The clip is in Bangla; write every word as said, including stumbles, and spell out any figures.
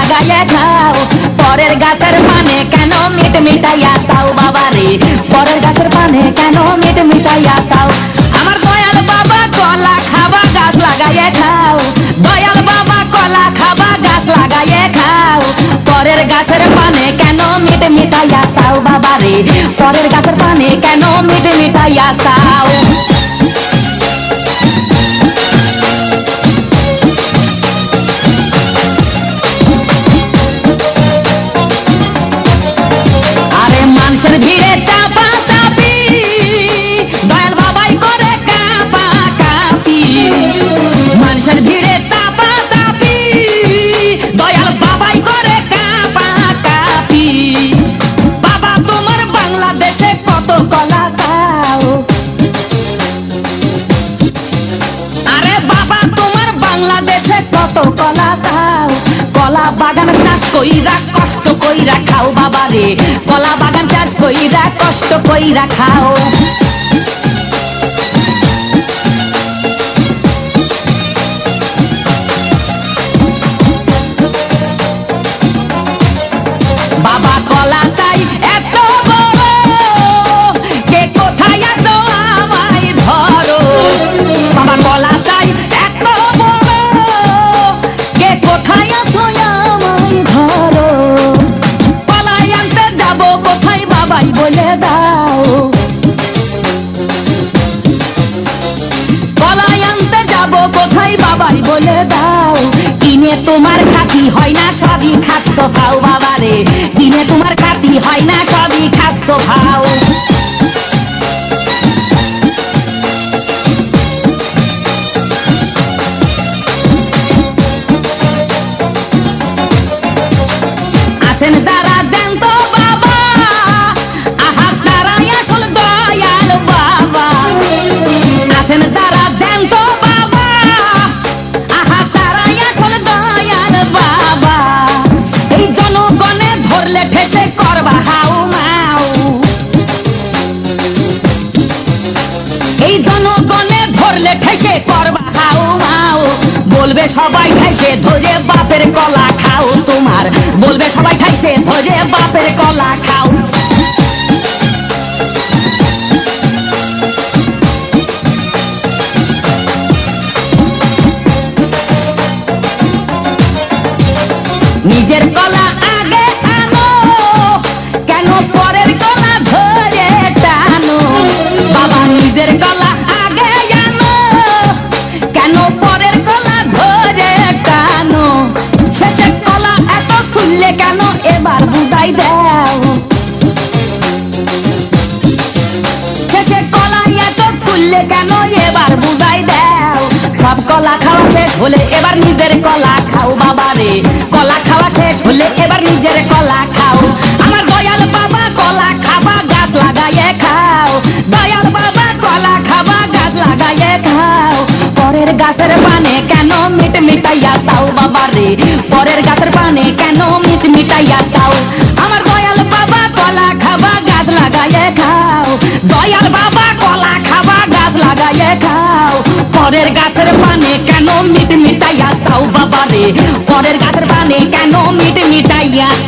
লাগাইয়া খাও পরের গাছের পানে কেন মিট মিটাইয়া চাও বাবা রে পরের গাছের পানে কেন মিট মিটাইয়া চাও আমার দয়াল বাবা কলা খাবা গাছ লাগাইয়া খাও দয়াল বাবা কলা খাবা গাছ লাগাইয়া খাও পরের গাছের পানে কেন মিট মিটাইয়া চাও বাবা রে পরের গাছের পানে কেন মিট মিটাইয়া চাও মানুষের ভিড়ে চাপা চাপি দয়াল বাবাই করে কাপা কাপি মানুষের ভিড়ে চাপা চাপি দয়াল বাবাই করে কাপা কাপি বাবা তোমার বাংলাদেশে কত কলা চাও আরে বাবা তোমার বাংলাদেশে কত কলা চাও কলা বাগান চাষ কইরা কষ্ট কইরা খাও বাবা রে কলা বাগান চাষ কইরা কষ্ট কইরা খাও বাবা কলা চাই এত বড় কে কোথায় আছো আমায় ধরো বাবা কলা চাই এত বড় কে কোথায় আছো আমায় ধরো কলাই আনতে যাবো কোথায় বাবাই বলে দাও কলাই আনতে যাবো কোথায় বাবাই বলে দাও দিনে তোমার খাতি হয় না সবই খাদ্য খাও বাবা রে দিনে তোমার খাতি হয় না সবই খাদ্য খাও আছেন যারা দেন তো বাবা আহা তারাই আসল দয়াল বাবা আছেন যারা দেন তো বাবা আহা তারাই আসল দয়াল বাবা এই জনগণে ধরলে ঠেসে করবা হাউ মাউ এই জনগণে ধরলে ঠেসে করবা হাউ মাউ বলবে সবাই ঠাইছে ধরে বাপের কলা খাও তোমার বলবে সবাই ঠাইছে ধরে বাপের কলা খাও নিজের কলা আগে আনো কেন পরের কলা ধরে টানো বাবা নিজের কলা আগে আনো কেন পরের কলা ধরে টানো শেষের কলা এত খুললে কেন এবার বুঝাই দাও শেষের কলা এত খুললে কেন এবার বুঝাই দাও সব কলা খাওয়া শেষ হলে এবার নিজের কলা খাও বাবা রে কলা খাওয়া শেষ হলে এবার নিজের কলা খাও আমার দয়াল বাবা কলা খাবা গাছ লাগাইয়ে খাও দয়াল বাবা কলা খাবা গাছ লাগাইয়ে খাও পরের গাছের পানে কেন মিট মিটাইয়া চাও বাবা রে পরের গাছের পানে কেন মিট মিটাইয়া চাও আমার দয়াল বাবা কলা খাবা গাছ লাগাইয়ে খাও দয়াল বাবা কলা খাবা গাছ লাগাইয়ে খাও পরের গাছের পানে কেন মিট মিটাইয়া চাও বাবা রে পরের গাছের পানে কেন মিট মিটাইয়া